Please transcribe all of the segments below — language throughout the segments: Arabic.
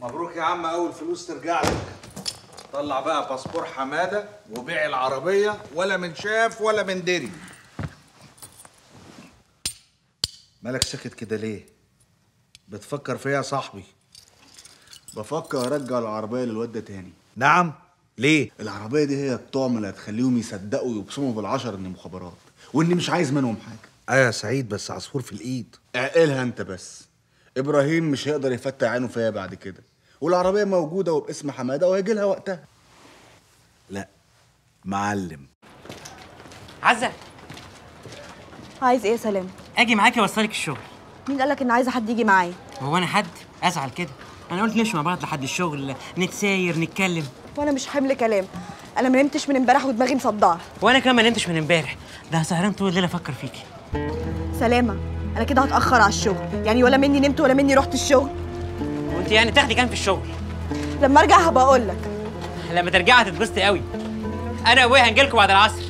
مبروك يا عم، اول فلوس ترجع لك. طلع بقى باسبور حماده وبيع العربيه، ولا من شاف ولا من دري. مالك ساكت كده ليه؟ بتفكر فيا يا صاحبي؟ بفكر ارجع العربيه للواد ده تاني. نعم؟ ليه؟ العربيه دي هي الطعم اللي هتخليهم يصدقوا ويبصموا بالعشر اني مخابرات واني مش عايز منهم حاجه. ايوه يا سعيد، بس عصفور في الايد. اعقلها انت بس. ابراهيم مش هيقدر يفتح عينه فيا بعد كده، والعربيه موجوده وباسم حماده وهيجي لها وقتها. لا معلم. عزة، عايز ايه يا سلام؟ اجي معاكي اوصلك الشغل. مين قالك ان عايزه حد يجي معايا؟ هو انا حد ازعل كده؟ انا قلت نمشي مع بعض لحد الشغل، نتساير نتكلم. وانا مش حمل كلام. انا ما نمتش من امبارح ودماغي مصدعه. وانا كمان ما نمتش من امبارح، ده سهران طول الليل افكر فيكي. سلامه، انا كده هتاخر على الشغل، يعني ولا مني نمت ولا مني رحت الشغل. وانت يعني تاخدي كام في الشغل؟ لما ارجع هبقى اقول لك. لما ترجعي هتتبسطي قوي. انا وابويا هنجيلكوا بعد العصر.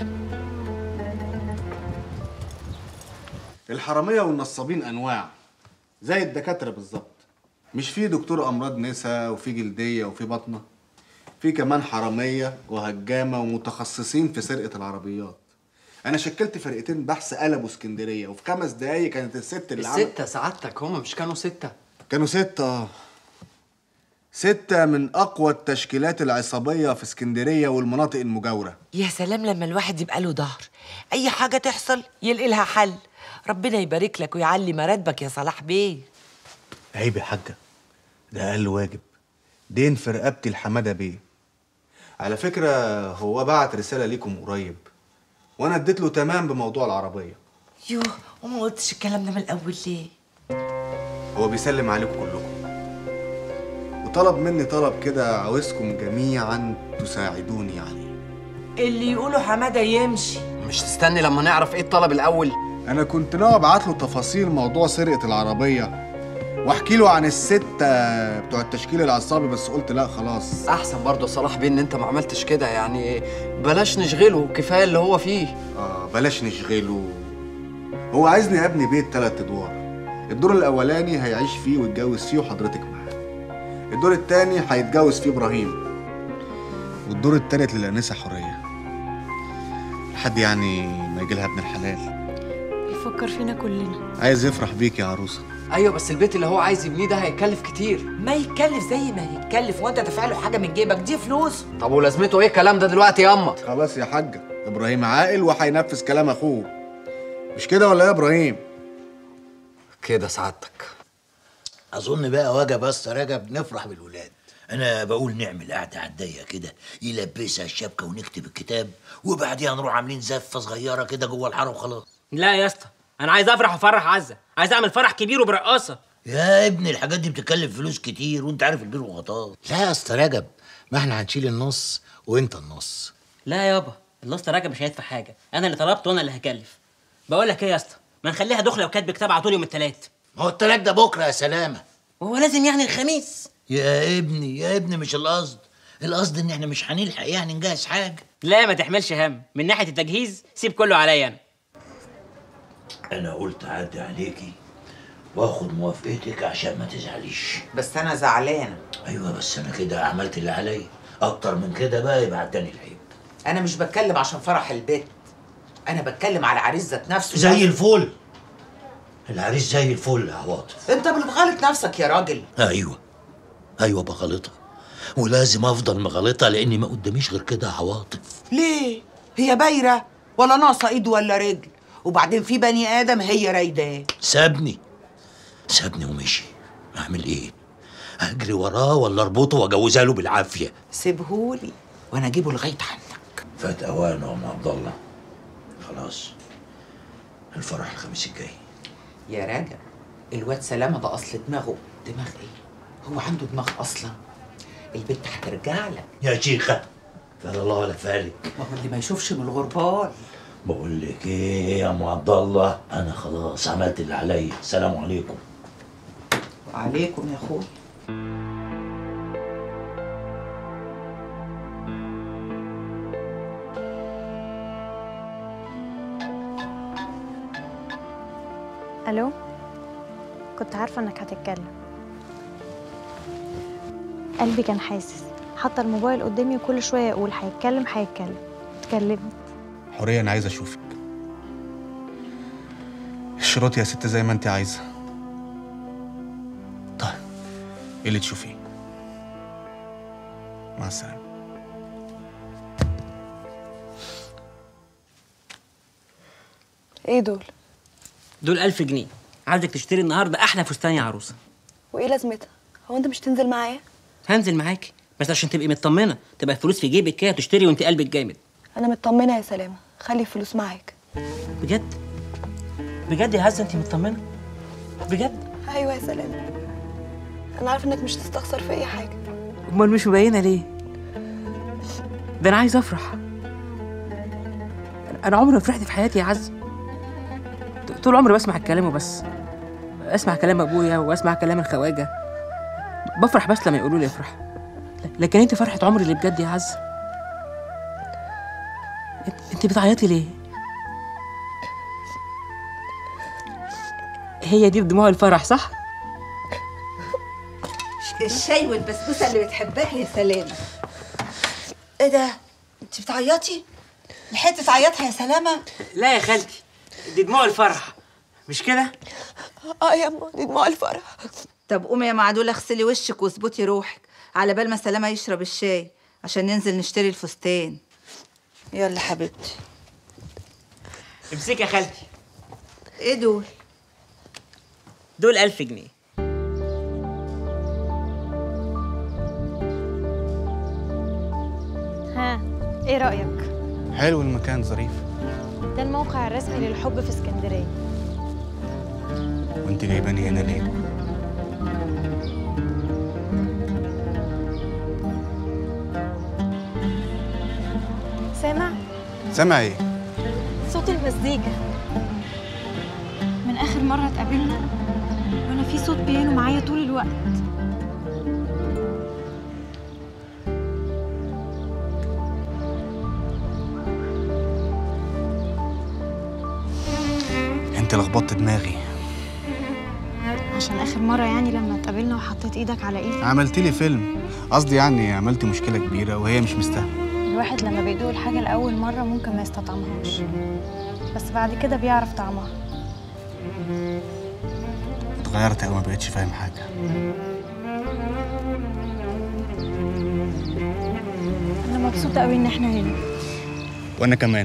الحراميه والنصابين انواع زي الدكاتره بالظبط. مش في دكتور امراض نساء وفي جلديه وفي بطنه، في كمان حراميه وهجامه ومتخصصين في سرقه العربيات. انا شكلت فرقتين بحث قلبوا اسكندريه، وفي 5 دقايق كانت الست اللي الستة سعادتك هما مش كانوا 6؟ كانوا 6. 6 من اقوى التشكيلات العصابيه في اسكندريه والمناطق المجاوره. يا سلام لما الواحد يبقى له ظهر، اي حاجه تحصل يلقي لها حل. ربنا يبارك لك ويعلي مراتبك يا صلاح بيه. عيب يا حاجه، ده اقل واجب. دين في رقبتي الحماده بيه. على فكره هو بعت رساله ليكم قريب، وانا اديت له تمام بموضوع العربيه. يوه، وما قلتش الكلام ده من الاول ليه؟ هو بيسلم عليكم كلكم، وطلب مني طلب كده عاوزكم جميعا تساعدوني عليه. اللي يقوله حماده يمشي. مش تستني لما نعرف ايه الطلب الاول؟ انا كنت ناوي ابعت له تفاصيل موضوع سرقه العربيه واحكي له عن ال6 بتوع التشكيل العصابي، بس قلت لا خلاص. احسن برضه صلاح بيه ان انت ما عملتش كده، يعني بلاش نشغله، كفايه اللي هو فيه. بلاش نشغله. هو عايزني ابني بيت 3 ادوار. الدور الاولاني هيعيش فيه ويتجوز فيه وحضرتك معاه. الدور الثاني هيتجوز فيه ابراهيم، والدور الثالث للانسه حوريه، لحد يعني ما يجي لها ابن الحلال. بيفكر فينا كلنا. عايز يفرح بيك يا عروسه. ايوه بس البيت اللي هو عايز يبنيه ده هيكلف كتير. ما يتكلف زي ما يتكلف، وانت دافع له حاجه من جيبك؟ دي فلوس. طب ولازمته ايه الكلام ده دلوقتي يا اما؟ خلاص يا حاجه، ابراهيم عاقل وهينفذ كلام اخوه، مش كده ولا يا ابراهيم؟ كده سعادتك. اظن بقى وجب رجب نفرح بالولاد. انا بقول نعمل قعده عاديه كده، يلبسها الشبكه ونكتب الكتاب، وبعديها نروح عاملين زفه صغيره كده جوه الحاره وخلاص. لا يا اسطى، انا عايز افرح وافرح عزه، عايز اعمل فرح كبير وبرقاصه. يا ابني الحاجات دي بتكلف فلوس كتير، وانت عارف البير وغطاه. لا يا اسطى رجب، ما احنا هنشيل النص وانت النص. لا يابا، الاسطى راجع مش هيدفع حاجه، انا اللي طلبت وانا اللي هكلف. بقول لك ايه يا اسطى، ما نخليها دخله وكاتب كتاب على طول يوم الثلاث. ما هو التلاك ده بكره يا سلامه. وهو لازم يعني الخميس؟ يا ابني مش القصد. القصد ان احنا مش هنلحق يعني نجهز حاجه. لا ما تحملش هم، من ناحيه التجهيز سيب كله عليا انا. انا قلت اعدي عليكي واخد موافقتك عشان ما تزعليش. بس انا زعلانه. ايوه بس انا كده عملت اللي عليا، اكتر من كده بقى يبقى عداني العيب. انا مش بتكلم عشان فرح البيت، انا بتكلم على العريس ذات نفسه. زي الفل العريس، زي الفل يا عواطف. انت بتغلط نفسك يا راجل. ايوه بغلطها، ولازم افضل مغلطها لاني ما قداميش غير كده يا عواطف. ليه؟ هي بايره ولا ناقصه ايد ولا رجل؟ وبعدين في بني ادم هي رايداه. سابني ومشي، اعمل ايه؟ اجري وراه ولا اربطه واجوزها له بالعافيه؟ سيبهولي وانا اجيبه لغايه عندك. فات اوانه يا ام عبد الله، خلاص الفرح الخميس الجاي. يا راجل الواد سلامه ده اصل دماغه دماغ ايه؟ هو عنده دماغ اصلا؟ البت هترجع لك يا شيخه، فلا الله ولا فالك. ما هو اللي ما يشوفش من الغربال. بقول لك ايه يا ام عبد الله، انا خلاص عملت اللي عليا. السلام عليكم. وعليكم يا اخوي. الو، كنت عارفه انك هتتكلم. قلبي كان حاسس، حتى الموبايل قدامي وكل شويه يقول هيتكلم هيتكلم. اتكلمت. حوريه انا عايز اشوفك. الشروط يا ست زي ما انت عايزه. طيب ايه اللي تشوفيه؟ مع السلامه. ايه دول؟ دول 1000 جنيه، عايزك تشتري النهارده احلى فستان يا عروسه. وايه لازمتها؟ هو انت مش تنزل معايا؟ هنزل معاكي بس عشان تبقي مطمنه، تبقى الفلوس في جيبك كده تشتري وانت قلبك جامد. انا مطمنه يا سلامه، خلي الفلوس معاك. بجد؟ بجد يا عزه انت مطمنه؟ بجد؟ ايوه يا سلامه، انا عارفه انك مش تستخسر في اي حاجه. امال مش مبينه ليه؟ ده انا عايز افرح. انا عمري ما فرحت في حياتي يا عزه. طول عمري بسمع الكلام وبس، اسمع كلام ابويا واسمع كلام الخواجه، بفرح بس لما يقولوا لي افرح. لكن انت فرحه عمري اللي بجد يا عزه. انت بتعيطي ليه؟ هي دي دموع الفرح صح؟ الشاي والبسبوسه اللي بتحبها يا سلامه. ايه ده؟ انت بتعيطي؟ لحقتي تعيطها يا سلامه؟ لا يا خالتي، دي دموع الفرح مش كده؟ يا اما دي دموع الفرح. طب قومي يا معدوله اغسلي وشك واظبطي روحك على بال ما سلامه يشرب الشاي عشان ننزل نشتري الفستان. يلا حبيبتي. امسكي يا خالتي. ايه دول؟ دول 1000 جنيه. ها ايه رايك؟ حلو المكان، ظريف. ده الموقع الرسمي للحب في اسكندريه. وانت جايباني هنا ليه؟ سامع ايه؟ صوت المزيكا. من اخر مره اتقابلنا وانا في صوت بيانو معايا طول الوقت. انت لخبطت دماغي. عشان اخر مره يعني لما اتقابلنا وحطيت ايدك على ايدي عملت لي فيلم، قصدي يعني عملت مشكله كبيره وهي مش مستاهله. الواحد لما بيدوق الحاجه لاول مره ممكن ما يستطعمهاش، بس بعد كده بيعرف طعمها. اتغيرت قوي، ما بقتش فاهم حاجه. انا مبسوطه قوي ان احنا هنا. وانا كمان.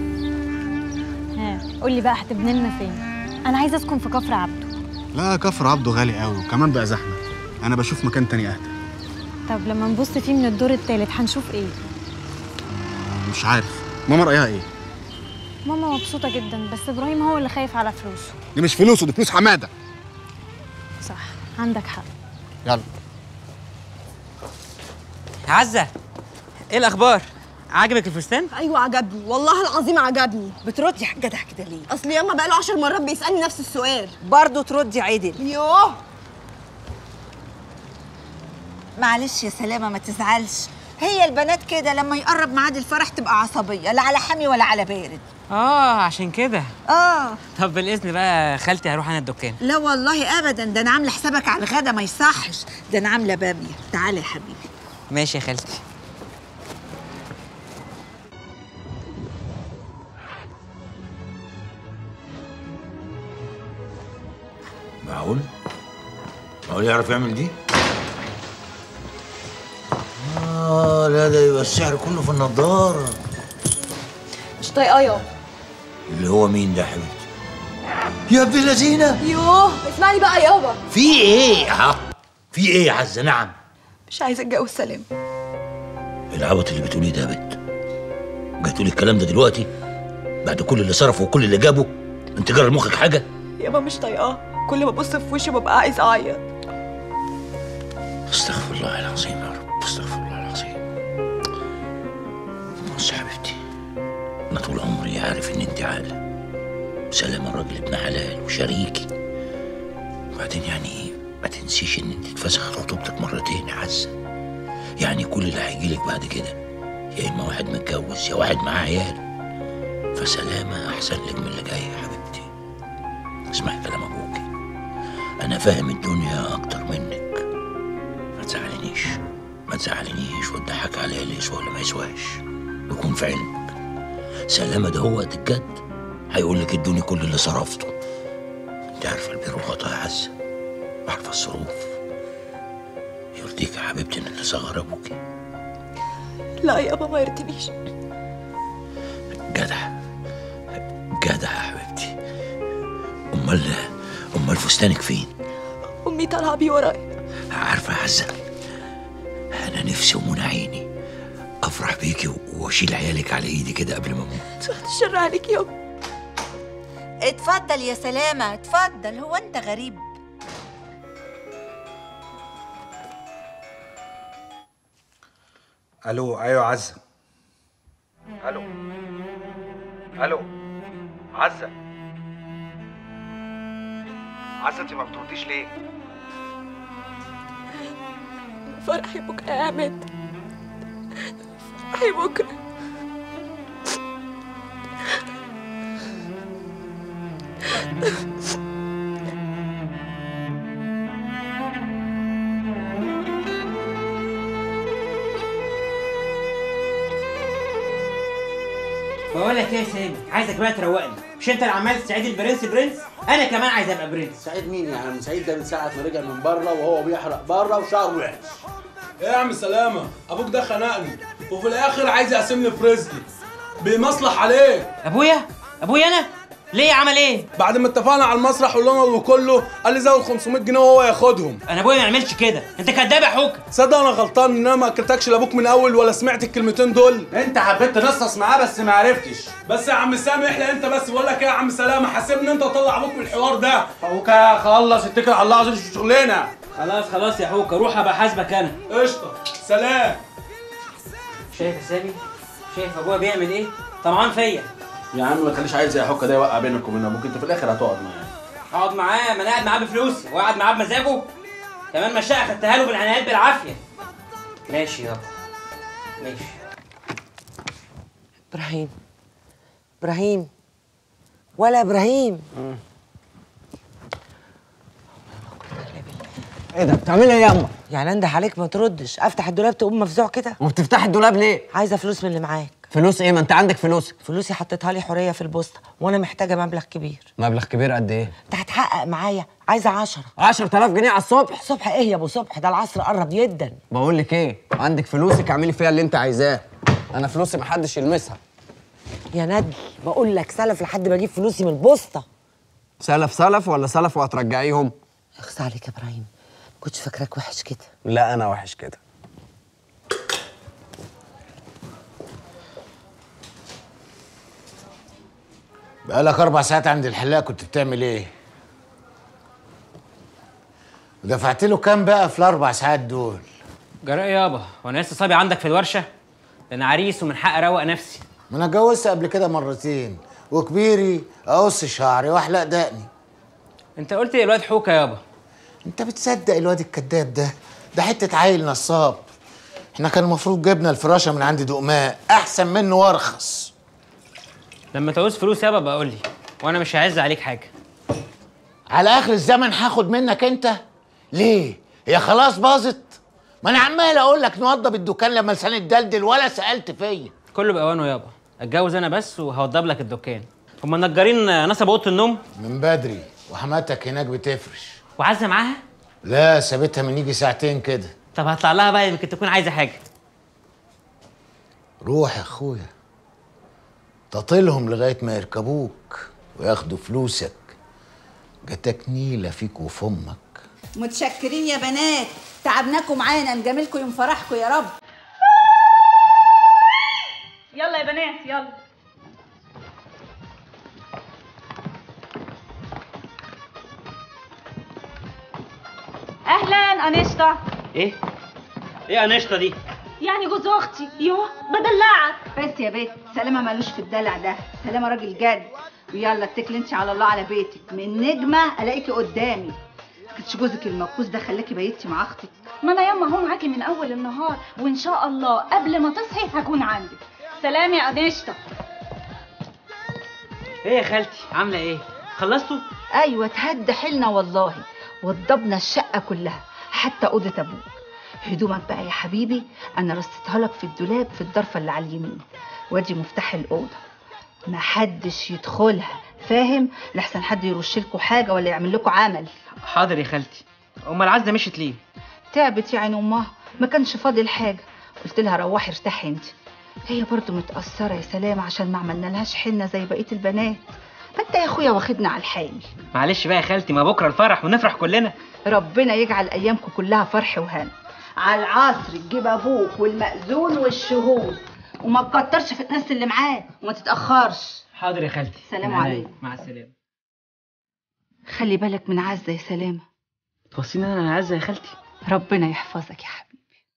ها قولي بقى هتبني لنا فين؟ انا عايزه اسكن في كفر عبده. لا كفر عبده غالي قوي وكمان بقى زحمه، انا بشوف مكان تاني اهدى. طب لما نبص فيه من الدور الثالث هنشوف ايه؟ مش عارف، ماما رايها ايه؟ ماما مبسوطه جدا، بس ابراهيم هو اللي خايف على فلوسه. دي مش فلوسه، دي فلوس حماده. صح عندك حق. يلا عزه، ايه الاخبار؟ عجبك الفستان؟ ايوه عجبني، والله العظيم عجبني. بتردي جدع كده ليه؟ اصل ياما بقاله 10 مرات بيسالني نفس السؤال. برضه تردي عدل. يوه معلش يا سلامه ما تزعلش، هي البنات كده لما يقرب ميعاد الفرح تبقى عصبيه، لا على حامي ولا على بارد. عشان كده. طب بالاذن بقى خالتي هروح انا الدكان. لا والله ابدا، ده انا عامله حسابك على الغدا ما يصحش، ده انا عامله باميه. تعالى يا حبيبي. ماشي يا خالتي. معقول؟ معقول يعرف يعمل دي؟ لا ده يبقى السحر كله في النضارة. مش طايقاه يابا. اللي هو مين ده يا حبيبتي؟ يا ابن اللذينة! يوه اسمعني بقى يابا. في ايه؟ في ايه يا عزة؟ نعم. مش عايزه اتجوز سلام. العبط اللي بتقوليه ده يا بت. جاي تقولي الكلام ده دلوقتي؟ بعد كل اللي صرفه وكل اللي جابه؟ انت جرى مخك حاجة؟ يابا مش طايقاه، كل ما ابص في وشه ببقى عايز اعيط. استغفر الله العظيم يا رب، استغفر الله العظيم. بص يا حبيبتي، انا طول عمري عارف ان انت عاقله. سلام الراجل ابن حلال وشريكي. وبعدين يعني ما تنسيش ان انت اتفسخت خطوبتك مرتين يا عزه. يعني كل اللي هيجيلك بعد كده يا اما واحد متجوز يا واحد معاه عيال. فسلامه احسن لك من اللي جاي يا حبيبتي. اسمعي كلام ابوكي، انا فاهم الدنيا اكتر منك، ما تزعلنيش. تزعلنيش وتضحك عليا اللي يسوى ولا ما يسواش. يكون في علمك سلامة ده هو وقت الجد هيقول لك ادوني كل اللي صرفته. انت عارفه البير والغطا يا عزه، وعارفه الظروف. يرضيك يا حبيبتي ان اللي صغر ابوكي؟ لا يابا ما يرضينيش. جدع جدع يا حبيبتي. امال فستانك فين؟ امي طالعه بيه ورايا. عارفه يا عزه، انا نفسي ومنى عيني افرح بيكي واشيل عيالك على ايدي كده قبل ما اموت. بعد الشر عليك يابا. اتفضل يا سلامة، اتفضل. هو انت غريب؟ الو. ايوه عزه. الو عزه. عزه انت ما بترديش ليه؟ فرحي بكره يا عماد، فرحي بكره. بقول لك ايه يا سامي، عايزك بقى تروقني. مش انت اللي عمال تساعد البرنس؟ انا كمان عايز ابقى برنس. سعيد مين يا عم؟ سعيد ده من ساعه ما رجع من بره وهو بيحرق بره وشعره وحش. ايه يا عم سلامه؟ ابوك ده خنقني وفي الاخر عايز يقسمني في رزقي. بيمصلح عليه. ابويا انا؟ ليه عمل ايه؟ بعد ما اتفقنا على المسرح واللمض وكله قال لي زود 500 جنيه وهو ياخدهم. انا ابويا ما يعملش كده، انت كداب يا حوكه. تصدق انا غلطان ان انا ما اكلتكش لابوك من اول ولا سمعت الكلمتين دول. انت حبيت تنصص معاه بس ما عرفتش. بس يا عم سامي احلى انت. بس بقول لك ايه يا عم سلامه، حاسبني انت وطلع ابوك من الحوار ده. حوكه خلص اتكل على الله عشان شغلنا. خلاص يا حوكه، روح ابقى حاسبك انا. قشطه سلام. شايف يا سامي؟ شايف ابويا بيعمل ايه؟ طمعان فيا. يا عم ما تخليش عايز زي حوكه ده يوقع بينك وبين ابوك، انت في الاخر هتقعد معاه. اقعد معاه؟ ما انا قاعد معاه بفلوسي وقاعد معاه بمزاجه. كمان مشاء خدتها له بالعنايات بالعافيه. ماشي يابا ماشي. ابراهيم ولا ابراهيم. ايه ده بتعملي ايه يا اما؟ يعني انده عليك ما تردش، افتح الدولاب تقوم مفزوع كده؟ وبتفتحي الدولاب ليه؟ عايزه فلوس من اللي معاك. فلوس ايه؟ ما انت عندك فلوسك. فلوسي حطيتها لي حوريه في البوسطه وانا محتاجه مبلغ كبير. مبلغ كبير قد ايه؟ انت هتحقق معايا، عايزه 10. 10,000 جنيه على الصبح؟ صبح ايه يا ابو صبح؟ ده العصر قرب جدا. بقول لك ايه، عندك فلوسك اعملي فيها اللي انت عايزاه. انا فلوسي محدش يلمسها. يا ندل بقول لك سلف لحد ما اجيب فلوسي من البوسطه. سلف ولا سلف وهترجعيهم؟ اخس عليك يا ابراهيم، كنتش فاكراك وحش كده. لا انا وحش كده. بقالك 4 ساعات عند الحلاق، كنت بتعمل ايه؟ ودفعت له كام بقى في ال4 ساعات دول؟ جراء يابا، وانا لسه صبي عندك في الورشه؟ ده انا عريس ومن حق اروق نفسي. ما انا اتجوزت قبل كده مرتين، وكبيري اقص شعري واحلق دقني. انت قلت لي الواد حوكه يابا. انت بتصدق الواد الكذاب ده؟ ده حته عيل نصاب. احنا كان المفروض جبنا الفراشه من عند دقماء احسن منه وارخص. لما تعوز فلوس يابا بقول لي، وانا مش هعز عليك حاجه. على اخر الزمن هاخد منك انت؟ ليه؟ هي خلاص باظت؟ ما انا عمال اقول لك نوضب الدكان لما لسان الدلدل ولا سالت فيا. كله باوانه يابا، اتجوز انا بس وهوضب لك الدكان. هما النجارين نصبوا اوضه النوم من بدري، وحماتك هناك بتفرش. وعزه معاها؟ لا سابتها من يجي ساعتين كده. طب هطلع لها بقى يمكن تكون عايزه حاجه. روح يا اخويا، تطيلهم لغايه ما يركبوك وياخدوا فلوسك. جاتك نيله فيك وفي امك. متشكرين يا بنات، تعبناكم معانا، نجاملكم يوم فرحكم يا رب. يلا يا بنات يلا. اهلا انشطه. ايه انشطه دي؟ يعني جوز اختي. يوه بدلعك. بس يا بيت، سلامه مالوش في الدلع ده، سلامه راجل جد. ويلا اتكلي انت على الله على بيتك، من نجمه الاقيكي قدامي. كنتش جوزك الموكوس ده خلاكي بيتي مع اختك؟ ما انا ياما هو معاكي من اول النهار، وان شاء الله قبل ما تصحي هكون عندك. سلام يا انشطه. ايه يا خالتي عامله ايه؟ خلصتوا؟ ايوه اتهد حيلنا والله، وضبنا الشقه كلها حتى اوضه ابوك. هدومك بقى يا حبيبي انا رصيتها لك في الدولاب في الضرفه اللي على اليمين، وادي مفتاح الاوضه، محدش يدخلها فاهم، لحسن حد يرش لكم حاجه ولا يعمل لكم عمل. حاضر يا خالتي. امال عزه مشيت ليه؟ تعبت يا عين امها، ما كانش فاضل حاجه، قلت لها روحي ارتاحي انت. هي برضو متاثره يا سلامه عشان ما عملنالهاش حنه زي بقيه البنات، فانت يا اخويا واخدنا على الحال. معلش بقى يا خالتي، ما بكره الفرح ونفرح كلنا. ربنا يجعل ايامكم كلها فرح وهنا. على العصر تجيب ابوك والمأذون والشهود، وما تكترش في الناس اللي معاه وما تتاخرش. حاضر يا خالتي. سلام عليكم. مع السلامه. خلي بالك من عزه يا سلامه. توصيني انا عزه يا خالتي؟ ربنا يحفظك يا حبيبي.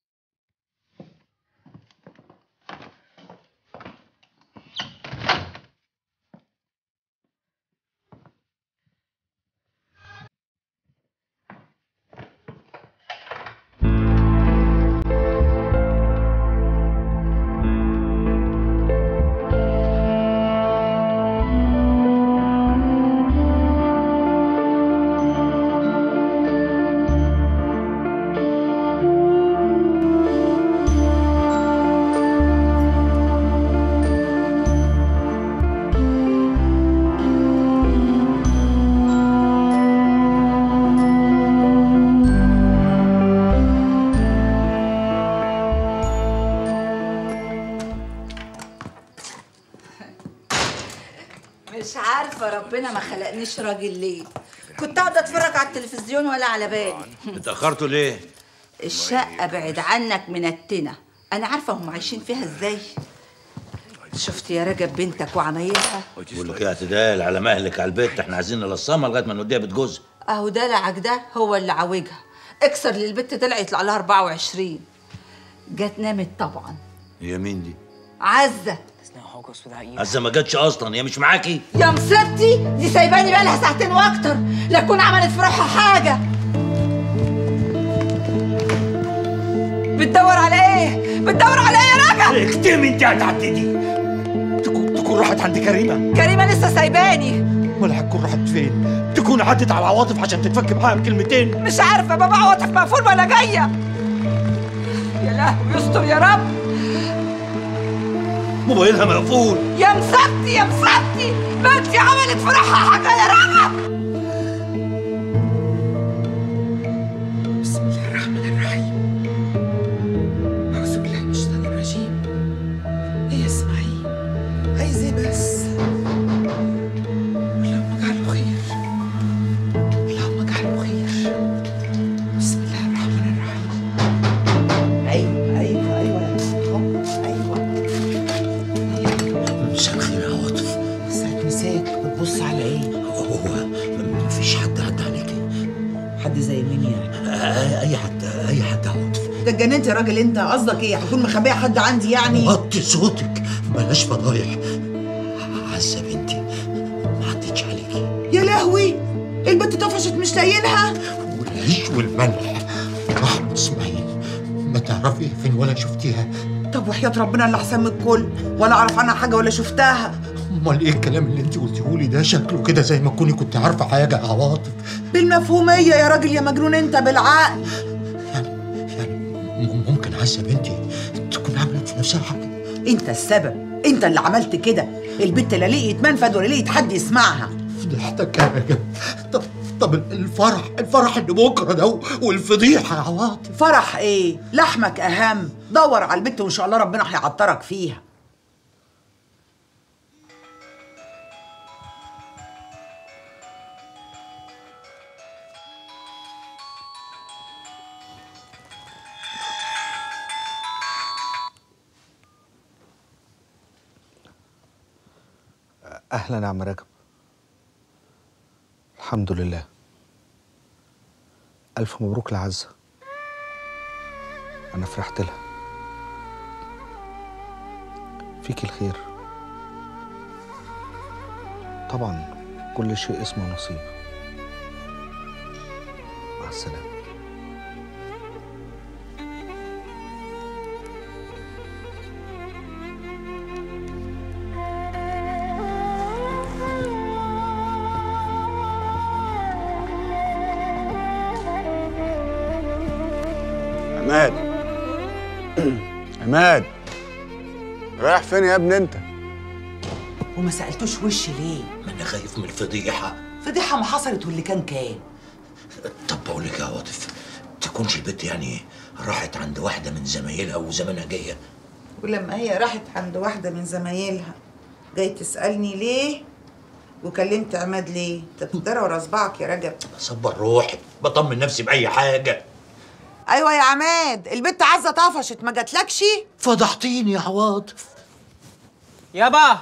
مش عارفة ربنا ما خلقنيش راجل ليه. كنت قاعدة اتفرج على التلفزيون ولا على بالي. اتأخرتوا ليه؟ الشقة بعيد عنك منتنة، أنا عارفة هم عايشين فيها ازاي. شفت يا رجب بنتك وعمايلها؟ بقول لك ايه اعتدال على مهلك على البيت، احنا عايزين نلصمها لغايه ما نوديها بيت جوزها. اهو دلعك ده هو اللي عوجها، اكسر للبت طلع يطلع لها 24. جت نامت طبعا. هي مين دي؟ عزة. عزة ما جاتش اصلا، هي مش معاكي؟ يا مصيبتي دي سايباني بقالها ساعتين واكتر، لا تكون عملت في روحها حاجة. بتدور على ايه؟ بتدور على ايه يا رجل؟ اكتمي انت هتعددي. تكون راحت عند كريمة. كريمة لسه سايباني. ولا هتكون راحت فين؟ تكون عدت على عواطف عشان تتفك معاها بكلمتين. مش عارفة بابا عواطف مقفول ولا جاية. يا لهوي يستر يا رب. موبايلها مقفول. يا مصيبتي يا مصيبتي، بنتي عملت في روحها حاجة يا رجل. بسم الله الرحمن الرحيم. أعوذ بالله من الشيطان الرجيم. إيه اسمعي، عايزة بس اللهم اجعله خير، اللهم اجعله خير. بسم الله الرحمن الرحيم. أيوه أيوه أيوه أيوه. مساء الخير يا عواطف. مساك مساك، بتبص على إيه؟ هو مفيش حد عدى عليكي؟ حد زي مين يعني؟ أي حد أي حد عواطف. ده اتجننت يا راجل انت، قصدك ايه؟ هكون مخبيه حد عندي يعني؟ وطي صوتك بلاش فضايح. عزة بنتي ما عدتش عليكي. يا لهوي، البنت طفشت مش لاقيينها. والعيش والملح رحمة اسماعيل ما تعرفي فين ولا شفتيها؟ طب وحياة ربنا اللي احسن من الكل، ولا اعرف عنها حاجه ولا شفتها. امال ايه الكلام اللي انت قلتيهولي ده؟ شكله كده زي ما تكوني كنت عارفه حاجه يا عواطف. بالمفهوميه يا راجل يا مجنون انت، بالعقل. ممكن عزة بنتي تكون عملت في نفسها حاجه. انت السبب، انت اللي عملت كده. البنت لا لقيت منفذ ولا لقيت حد يسمعها. فضحتك يا رجب. طب الفرح اللي بكره ده والفضيحه يا عواطف. فرح ايه؟ لحمك اهم. دور على البنت وان شاء الله ربنا هيعطرك فيها. اهلا يا عم رجب. الحمد لله. الف مبروك لعزة، انا فرحت لها. فيك الخير. طبعا كل شيء اسمه نصيب. مع السلامة. عماد، عماد، رايح فين يا ابني انت؟ وما سالتوش وش ليه؟ ما انا خايف من الفضيحه. فضيحه ما حصلت واللي كان. طب بقول لك يا عاطف، تكونش البت يعني راحت عند واحده من زمايلها وزمانها جايه؟ ولما هي راحت عند واحده من زمايلها جاي تسالني ليه وكلمت عماد ليه؟ انت بتدرى ورا صباعك يا رجب. بصبر روحي، بطمن نفسي باي حاجه. ايوه يا عماد، البت عزه طفشت ما جاتلكش؟ فضحتيني يا عواطف. يابا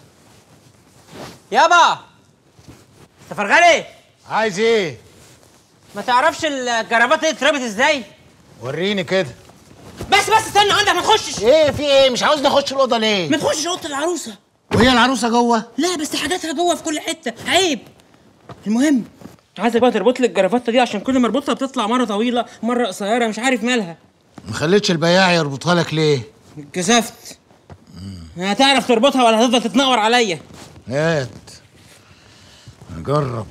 يابا انت فرغلي؟ عايز ايه؟ ما تعرفش الجرابات دي اتربت ازاي؟ وريني كده. بس استنى عندك، ما تخشش. ايه في ايه؟ مش عاوز نخش الاوضه ليه؟ ما تخشش اوضه العروسه. وهي العروسه جوه؟ لا بس حاجاتها جوه في كل حته، عيب. المهم عايزك بقى تربط لي الجرافته دي، عشان كل ما اربطها بتطلع مره طويله مره قصيره، مش عارف مالها. ما خليتش البياع يربطها لك ليه؟ اتكسفت. هتعرف تربطها ولا هتفضل تتنقر عليا؟ هات نجرب.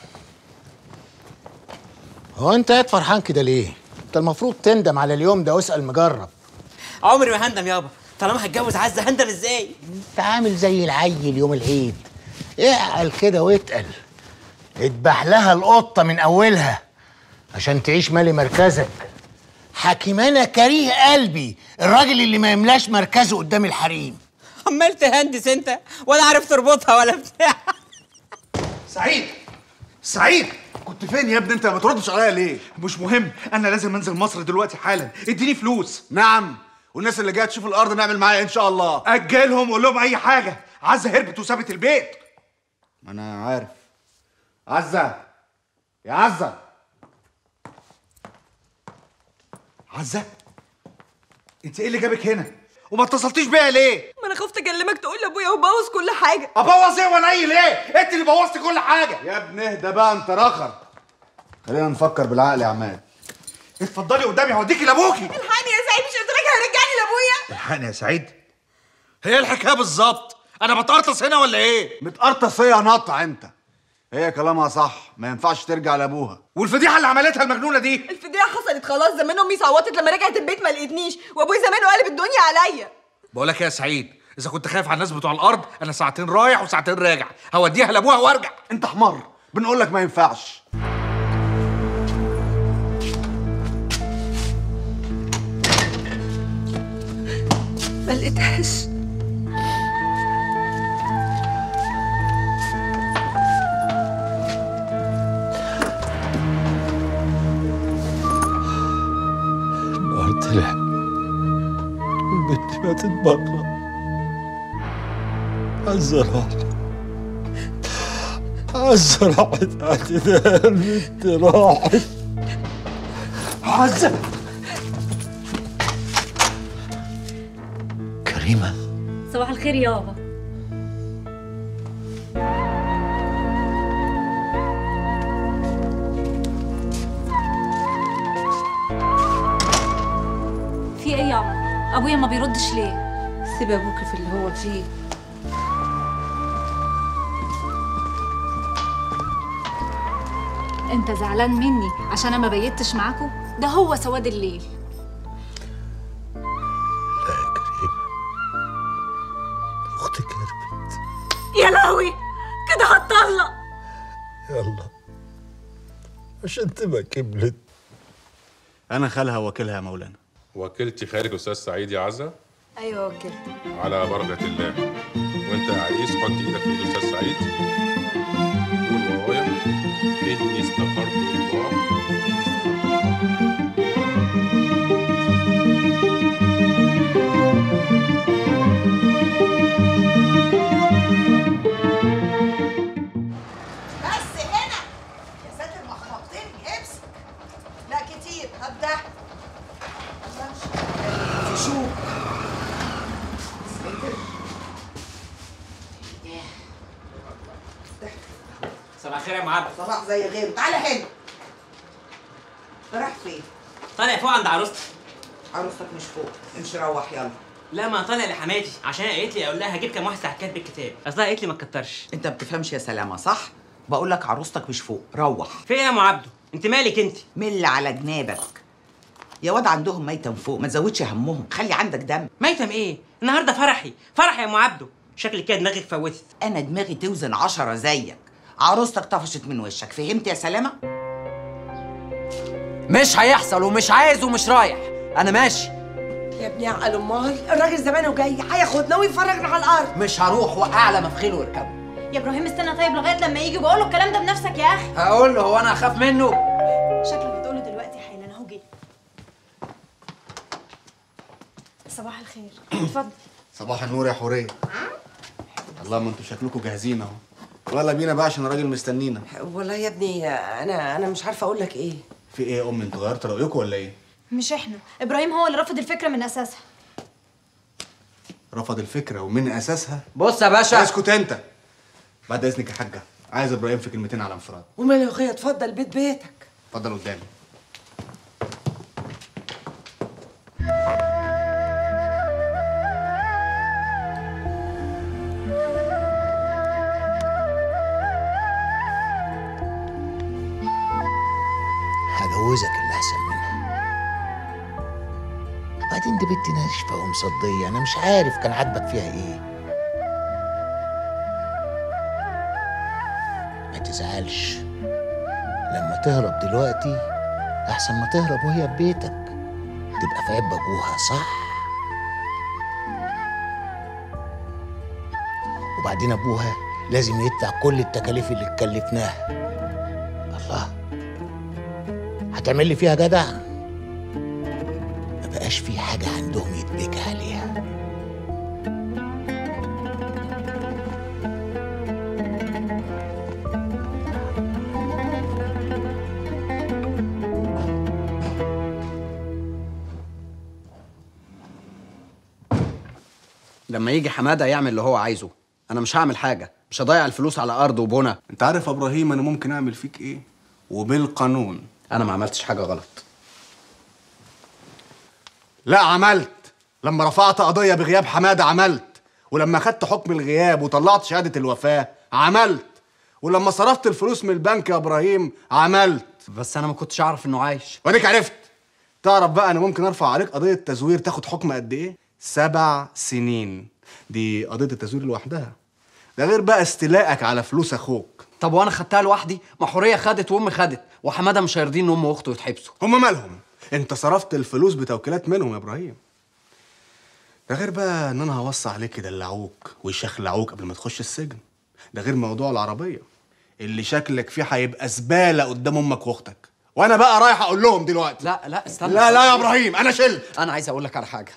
هو انت قاعد فرحان كده ليه؟ انت المفروض تندم على اليوم ده واسال مجرب. عمري ما هندم يابا، طالما هتجوز عزه هندم ازاي؟ انت عامل زي العيل يوم العيد، اعقل كده واتقل. اذبح لها القطه من اولها عشان تعيش مالي مركزك. حكيمانه كريه قلبي الراجل اللي ما يملاش مركزه قدام الحريم. عمال تهندس انت ولا عارف تربطها ولا بتاع. سعيد كنت فين يا ابني؟ انت ما بتردش عليا ليه؟ مش مهم، انا لازم انزل مصر دلوقتي حالا، اديني فلوس. نعم، والناس اللي جايه تشوف الارض نعمل معاها ان شاء الله. اجلهم وقول لهم اي حاجه، عزه هربت وسابت البيت. ما انا عارف. عزه يا عزه. عزه انت ايه اللي جابك هنا؟ وما اتصلتيش بيا ليه؟ ما انا خفت اكلمك تقول لابويا وبوظ كل حاجه. ابوظ ايه ونيل ايه؟ انت اللي بوظتي كل حاجه. يا ابني اهدى بقى انت رخر. خلينا نفكر بالعقل يا عماد. اتفضلي قدامي هوديكي لابوكي. الحقني يا سعيد، مش قلت لك هيرجعني لابويا؟ الحقني يا سعيد. هي الحكايه بالظبط، انا بتقرطص هنا ولا ايه؟ متقرطص هي نطع انت. هي كلامها صح، ما ينفعش ترجع لابوها. والفضيحه اللي عملتها المجنونه دي؟ الفضيحه حصلت خلاص، زمان امي صوتت لما رجعت البيت ما لقيتنيش، وابوي زمان قلب الدنيا عليا. بقول لك يا سعيد، اذا كنت خايف على الناس بتوع الارض، انا ساعتين رايح وساعتين راجع، هوديها لابوها وارجع. انت حمار، بنقول لك ما ينفعش. ما لقيتهاش. النهار طلع والبنت ماتت بره. عزة راحت عتدها، البنت راحت. عزة كريمه. صباح الخير يابا. في ايه يا عمر؟ ابويا ما بيردش ليه؟ سيب ابوك في اللي هو فيه. انت زعلان مني عشان انا ما بيتش معاكم؟ ده هو سواد الليل. لا يا كريمه، اختك هربت. يا لهوي كده هتطلق. يلا عشان تبقى كبلت. انا خالها وكيلها يا مولانا. وكلتي خالك استاذ سعيد يا عزه؟ ايوه وكلت. على بركه الله. وانت يا عريس حط ايدك في ايد الاستاذ سعيد. قول ورايا: اني استغفرت الله. بس هنا يا ساتر، مخبطتين امسك. لا كتير، هات ده. في شوك. صباح الخير يا معبد. صباح زي غيره. تعالى هنا. رايح فين؟ طالع فوق عند عروستي. عروستك مش فوق، امشي روح يلا. لا ما طالع لحماتي عشان قالت لي اقول لها هجيب كام واحد ساعه كاتب الكتاب، اصلها قالت لي ما تكترش. انت ما بتفهمش يا سلامه صح؟ بقول لك عروستك مش فوق، روح. في ايه يا ام عبده؟ انت مالك انت؟ مل على جنابك. يا واد عندهم ميتم فوق، ما تزودش همهم، خلي عندك دم. ميتم ايه؟ النهارده فرحي يا ام عبده. شكلك كده دماغك فوتت. انا دماغي توزن 10 زيك. عروستك طفشت من وشك، فهمت يا سلامه؟ مش هيحصل ومش عايز ومش رايح، انا ماشي. يا ابني عقل امال، الراجل زمانه جاي هياخدنا ويفرجنا على الارض. مش هروح واعلى مفخيل واركبه. يا ابراهيم استنى طيب لغايه لما يجي، بقول له الكلام ده بنفسك يا اخي. هقول له، هو انا اخاف منه؟ شكلك هتقول له دلوقتي حالا، اهو جه. صباح الخير. اتفضل. صباح النور يا حوريه. الله، ما انتوا شكلكم جاهزين اهو. يلا بينا بقى عشان الراجل مستنينا. والله يا ابني انا مش عارفه اقول لك ايه. في ايه يا ام؟ انتوا غيرتوا رايكم ولا ايه؟ مش احنا، ابراهيم هو اللي رفض الفكره من اساسها. رفض الفكره ومن اساسها؟ بص يا باشا. اسكت انت. بعد اذنك يا حاجه، عايز ابراهيم في كلمتين على انفراد. وماله يا اخويا، اتفضل بيتك. اتفضل قدامي. هجوزك اللي احسن منها. وبعدين دي بنت ناشفه ومصديه، انا مش عارف كان عاجبك فيها ايه. ما تزعلش، لما تهرب دلوقتي احسن ما تهرب وهي في بيتك، تبقى في عب ابوها. صح؟ وبعدين ابوها لازم يدفع كل التكاليف اللي اتكلفناها. الله، هتعمل لي فيها جدع؟ ما بقاش في حاجة عندهم يتبكى عليها. لما يجي حماده يعمل اللي هو عايزه، انا مش هعمل حاجه، مش هضيع الفلوس على ارض وبنا. انت عارف يا ابراهيم انا ممكن اعمل فيك ايه؟ وبالقانون. انا ما عملتش حاجه غلط. لا عملت. لما رفعت قضيه بغياب حماده عملت، ولما خدت حكم الغياب وطلعت شهاده الوفاه عملت، ولما صرفت الفلوس من البنك يا ابراهيم عملت. بس انا ما كنتش اعرف انه عايش. واديك عرفت. تعرف بقى انا ممكن ارفع عليك قضيه تزوير تاخد حكم قد ايه؟ 7 سنين. دي قضيه التزوير لوحدها، ده غير بقى استيلائك على فلوس اخوك. طب وانا خدتها لوحدي؟ ما حوريه خدت وامي خدت، وحماده مش هيرضين ان امه واخته يتحبسوا. هما مالهم؟ انت صرفت الفلوس بتوكيلات منهم يا ابراهيم. ده غير بقى ان انا هوصي عليك يدلعوك ويشخلعوك قبل ما تخش السجن. ده غير موضوع العربيه اللي شكلك فيه هيبقى زباله قدام امك واختك، وانا بقى رايح اقول لهم دلوقتي. لا استنى. لا يا ابراهيم، انا شلت. انا عايز اقول لك على حاجه.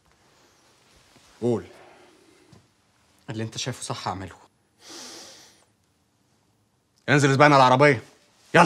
قول. اللي انت شايفه صح اعمله. انزل اسبقنا على العربيه، يلا.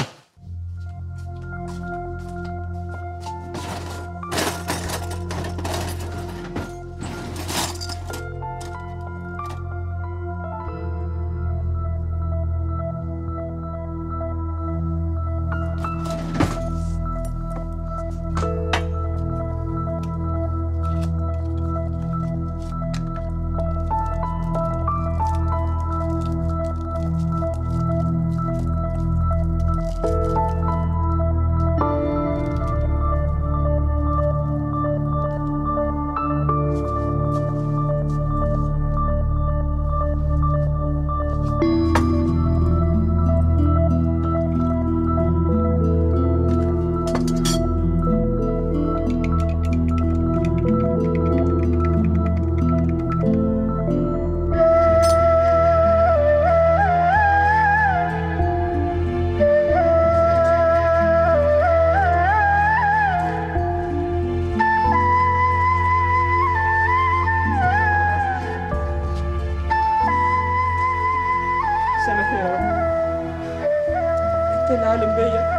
سامحني يا رب، انت اللي عالم بيا.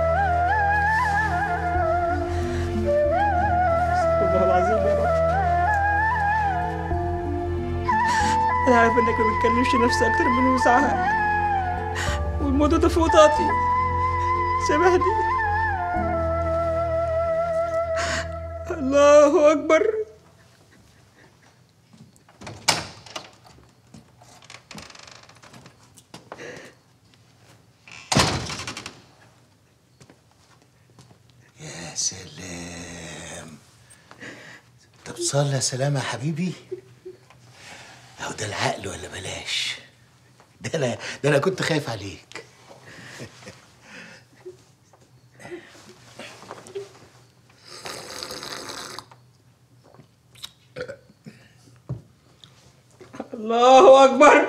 استغفر الله العظيم يا رب. انا عارف انك ما بتكلمش نفسك اكتر من وسعها، والموضوع ده فوق طاقتي. سامحني. الله اكبر. يا سلام، طب صلي يا سلامة يا حبيبي. اهو ده العقل ولا بلاش. ده انا كنت خايف عليك. الله اكبر.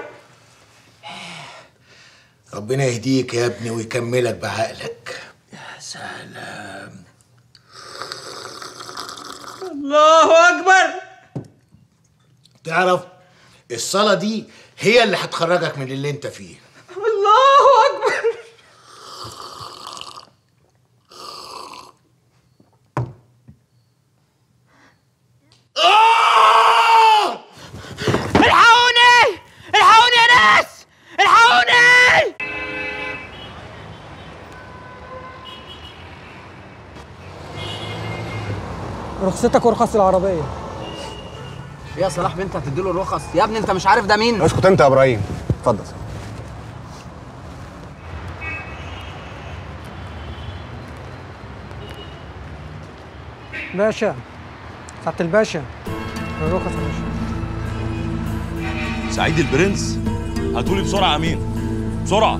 ربنا يهديك يا ابني ويكملك بعقلك. يا سلام. الله اكبر. تعرف الصلاة دي هي اللي هتخرجك من اللي انت فيه. الله اكبر. الحقوني الحقوني يا ناس الحقوني. رخصتك ورخص العربيه. يا صلاح بنت هتديله الرخص؟ يا ابني انت مش عارف ده مين؟ اسكت انت يا ابراهيم. اتفضل. باشا سعاده الباشا الرخص يا باشا. سعيد البرنس هاتولي بسرعه يا امين بسرعه.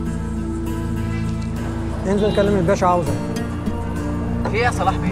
انزل كلم الباشا عاوزك. في ايه يا صلاح بيه؟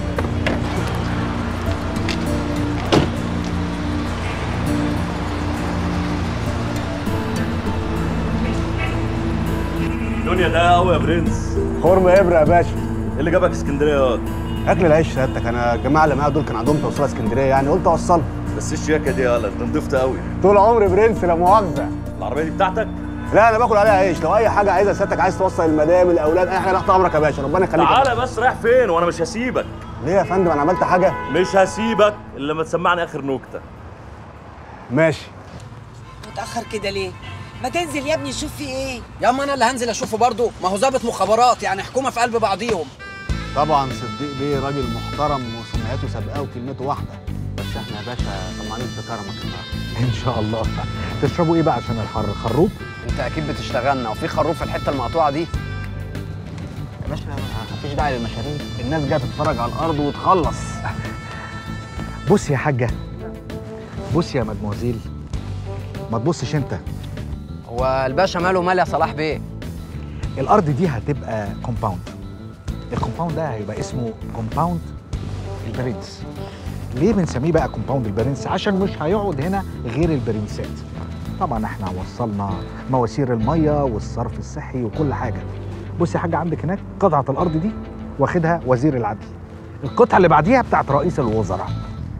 الدنيا ده قوي يا برنس. خرم ابره يا باشا. ايه اللي جابك اسكندريه ياض؟ اكل العيش سيادتك. انا الجماعه اللي معايا دول كان عندهم توصيله اسكندريه يعني قلت اوصلهم. بس الشياكه دي يالا انت نضفت قوي. طول عمري برنس لا مؤاخذه. العربيه دي بتاعتك؟ لا انا باكل عليها عيش. لو اي حاجه عايزها سيادتك، عايز توصل المدام الاولاد اي حاجه تحت امرك يا باشا. ربنا يخليك. تعالى بس رايح فين وانا مش هسيبك. ليه يا فندم انا عملت حاجه؟ مش هسيبك الا لما تسمعني اخر نكته. ماشي. متاخر كده ليه؟ ما تنزل يا ابني شوف في ايه. يا اما انا اللي هنزل اشوفه برضه، ما هو ضابط مخابرات يعني حكومه في قلب بعضيهم. طبعا صديق بيه راجل محترم وسمعته سابقاه وكلمته واحده. بس احنا يا باشا طمعانين في كرمك النهارده. ان شاء الله. تشربوا ايه بقى عشان الحر؟ خروب؟ انت اكيد بتشتغلنا وفي خروب في الحته المقطوعه دي. يا باشا مفيش داعي للمشاريع. الناس جايه تتفرج على الارض وتخلص. بص يا حاجه، بص يا مدموزيل، ما تبصش انت. هو الباشا ماله مال يا صلاح بيه؟ الارض دي هتبقى كومباوند. الكومباوند ده هيبقى اسمه كومباوند البرنس. ليه بنسميه بقى كومباوند البرنس؟ عشان مش هيقعد هنا غير البرنسات. طبعا احنا وصلنا مواسير الميه والصرف الصحي وكل حاجه. بص يا حاجه، عندك هناك قطعه الارض دي واخدها وزير العدل. القطعه اللي بعديها بتاعت رئيس الوزراء.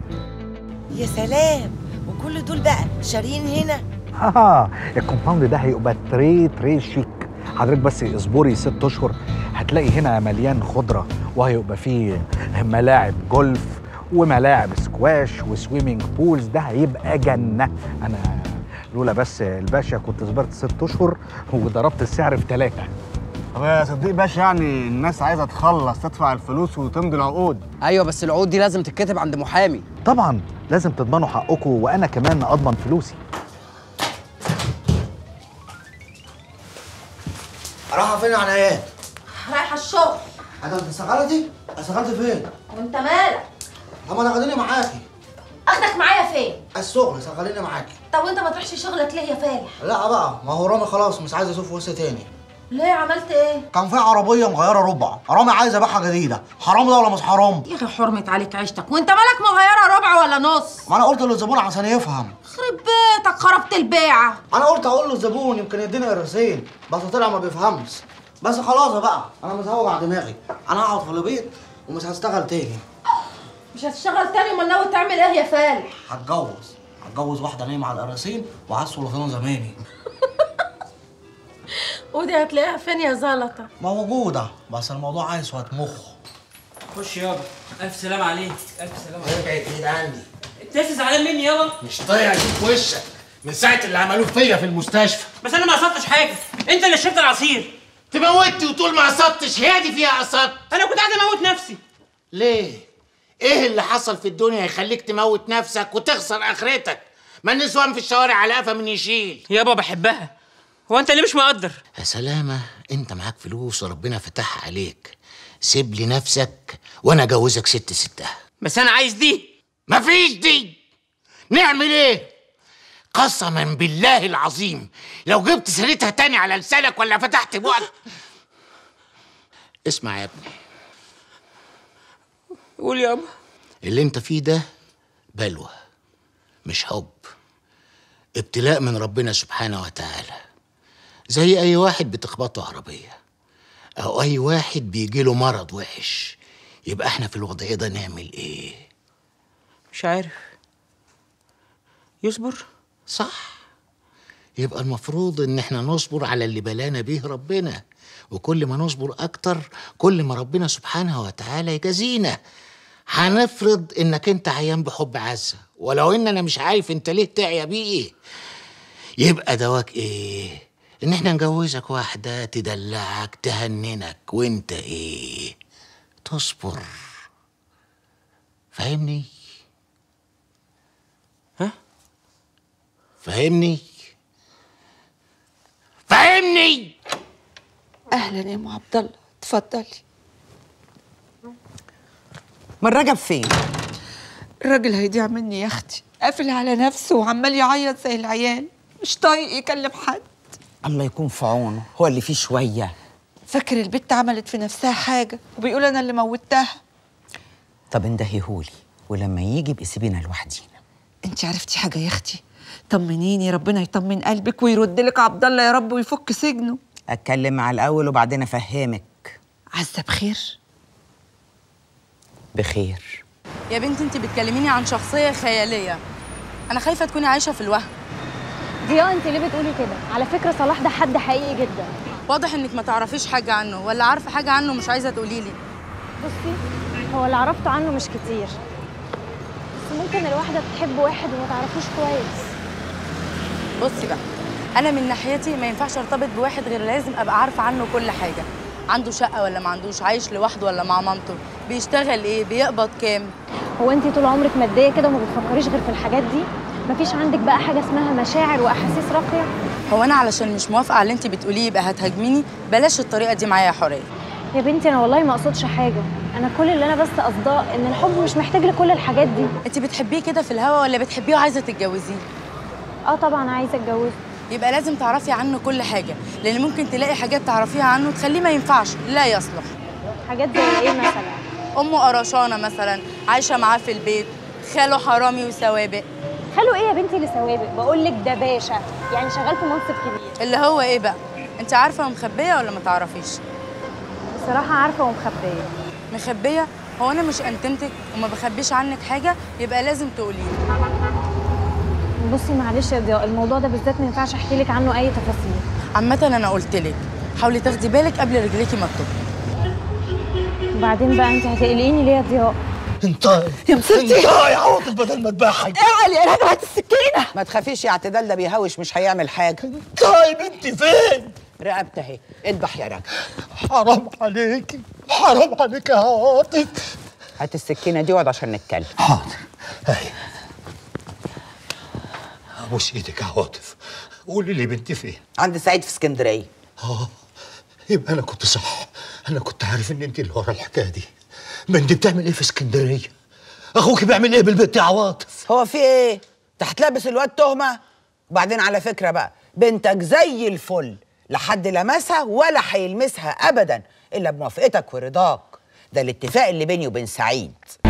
يا سلام. وكل دول بقى شاريين هنا؟ الكومباوند ده هيبقى تري شيك. حضرتك بس اصبري 6 اشهر هتلاقي هنا مليان خضره، وهيبقى فيه ملاعب جولف وملاعب سكواش وسويمنج بولز. ده هيبقى جنه. انا لولا بس الباشا كنت صبرت 6 اشهر وضربت السعر في 3. طب يا صديق باشا يعني الناس عايزه تخلص تدفع الفلوس وتمضي العقود. ايوه بس العقود دي لازم تتكتب عند محامي. طبعا لازم تضمنوا حقكم وانا كمان اضمن فلوسي. رايحه فين يا عنايات؟ رايحه الشغل. انت اشتغلتي؟ اشتغلت فين؟ وانت مالك؟ طب انا خليني معاكي. اخدك معايا فين؟ الشغل شغليني معاكي. طب وانت ما تروحش شغلك ليه يا فالح؟ لا بقى ما هو رامي خلاص مش عايز اشوف وش تاني. ليه عملت ايه؟ كان في عربيه مغيره ربع، رامي عايز ابيعها جديده. حرام ده ولا مش حرام؟ يا اخي حرمت عليك عيشتك، وانت مالك مغيره ربع ولا نص؟ ما انا قلت للزبون عشان يفهم. خرب بيتك خربت البيعه. انا قلت اقول للزبون يمكن يديني قرصين، بس طلع ما بيفهمش. بس خلاص بقى انا مش هوجع دماغي. انا هقعد في البيت ومش هشتغل تاني. مش هتشتغل تاني؟ امال ناوي تعمل ايه يا فالح؟ هتجوز واحده نايمه على القراصين وعايز سلطان زماني. ودي هتلاقيها فين يا زلطه؟ موجوده بس الموضوع عايز شويه مخ. خش يابا. الف سلام عليك. الف سلام عليك. رجعت ايد عندي. انت لسه زعلان مني يابا؟ مش طايق اشوف وشك من ساعه اللي عملوه فيا في المستشفى. بس انا ما قصدتش حاجه، انت اللي شربت العصير. تموتني وتقول ما قصدتش، هي دي فيها قصد. انا كنت عايز اموت نفسي. ليه؟ ايه اللي حصل في الدنيا يخليك تموت نفسك وتخسر اخرتك؟ ما النسوان في الشوارع على قفا من يشيل. يابا بحبها. هو انت ليه مش مقدر؟ يا سلامة، انت معاك فلوس وربنا فتحها عليك. سيب لي نفسك وانا اجوزك ست ستها. بس انا عايز دي. مفيش دي. نعمل ايه؟ قسما بالله العظيم لو جبت سيرتها تاني على لسانك ولا فتحت بقك. اسمع يا ابني. قول يابا. اللي انت فيه ده بلوى مش حب، ابتلاء من ربنا سبحانه وتعالى، زي اي واحد بتخبطه عربيه او اي واحد بيجيله مرض وحش. يبقى احنا في الوضع ده نعمل ايه؟ مش عارف. يصبر. صح. يبقى المفروض ان احنا نصبر على اللي بلانا بيه ربنا، وكل ما نصبر اكتر كل ما ربنا سبحانه وتعالى يجازينا. هنفرض انك انت عيان بحب عزة، ولو ان انا مش عارف انت ليه تعيا بيه، يبقى دواك ايه؟ ان احنا نجوزك واحدة تدلعك تهننك، وانت ايه؟ تصبر. فاهمني؟ ها؟ فاهمني؟ فاهمني؟ اهلا يا ام عبد الله، اتفضلي. ما الرجب فين؟ الراجل هيضيع مني يا اختي، قافل على نفسه وعمال يعيط زي العيال، مش طايق يكلم حد. الله يكون في عونه، هو اللي فيه شويه. فاكر البت عملت في نفسها حاجه وبيقول انا اللي موتها. طب اندهيهولي ولما يجي ابقي سيبينا لوحدينا. انت عرفتي حاجه يا اختي؟ طمنيني، ربنا يطمن قلبك ويرد لك عبد الله يا رب ويفك سجنه. اتكلم مع الاول وبعدين افهمك. عزة بخير؟ بخير. يا بنتي انت بتكلميني عن شخصيه خياليه، انا خايفه تكوني عايشه في الوهم. ضياء انت ليه بتقولي كده؟ على فكره صلاح ده حد حقيقي جدا. واضح انك ما تعرفيش حاجه عنه، ولا عارفه حاجه عنه مش عايزه تقولي لي. بصي، هو اللي عرفته عنه مش كتير، بس ممكن الواحده تحب واحد وما تعرفوش كويس. بصي بقى، انا من ناحيتي ما ينفعش ارتبط بواحد غير لازم ابقى عارفه عنه كل حاجه. عنده شقه ولا ما عندوش، عايش لوحده ولا مع مامته، بيشتغل ايه، بيقبض كام. هو انت طول عمرك ماديه كده وما بتفكريش غير في الحاجات دي؟ مفيش عندك بقى حاجه اسمها مشاعر واحاسيس راقيه؟ هو انا علشان مش موافقه على اللي انت بتقوليه يبقى هتهاجميني؟ بلاش الطريقه دي معايا يا حوريه. يا بنتي انا والله ما اقصدش حاجه، انا كل اللي انا بس قصداه ان الحب مش محتاج لكل الحاجات دي. انت بتحبيه كده في الهوا ولا بتحبيه وعايزه تتجوزيه؟ اه طبعا عايزه اتجوزه. يبقى لازم تعرفي عنه كل حاجه، لان ممكن تلاقي حاجات تعرفيها عنه تخليه ما ينفعش، لا يصلح. حاجات زي ايه مثلا؟ امه قرشانه مثلا، عايشه معاه في البيت، خاله حرامي وسوابق. خاله ايه يا بنتي اللي سوابق؟ بقول لك ده باشا، يعني شغال في منصب كبير. اللي هو ايه بقى؟ انت عارفه ومخبيه ولا ما تعرفيش؟ بصراحه عارفه ومخبيه. مخبيه؟ هو انا مش انتمتك وما بخبيش عنك حاجه، يبقى لازم تقولي لي. بصي معلش يا ضياء، الموضوع ده بالذات ما ينفعش احكي لك عنه اي تفاصيل. عامه انا قلت لك حاولي تاخدي بالك قبل رجليكي ما تطبي. وبعدين بقى انت هتقلقيني ليه يا ضياء؟ انت يا مسلتي انت يا عاطف بدل ما تباحي. اعلي يا رجل، هات السكينه. ما تخافيش يا اعتدال، ده بيهوش مش هيعمل حاجه. طيب انت فين؟ رقبتي اهي، اذبح يا راجل. حرام عليكي، حرام عليكي يا عاطف. هات السكينه دي واقعد عشان نتكلم. حاضر. اهي. ابوس ايدك يا عاطف، قولي لي بنتي فين؟ عند سعيد في اسكندريه. يبقى انا كنت صح، انا كنت عارف ان انت اللي ورا الحكايه دي. بنتي بتعمل ايه في اسكندريه؟ اخوك بيعمل ايه بالبنت يا عواطف؟ هو في ايه؟ انت هتلبس الواد تهمه؟ وبعدين على فكره بقى، بنتك زي الفل، لا حد لمسها ولا هيلمسها ابدا الا بموافقتك ورضاك. ده الاتفاق اللي بيني وبين سعيد.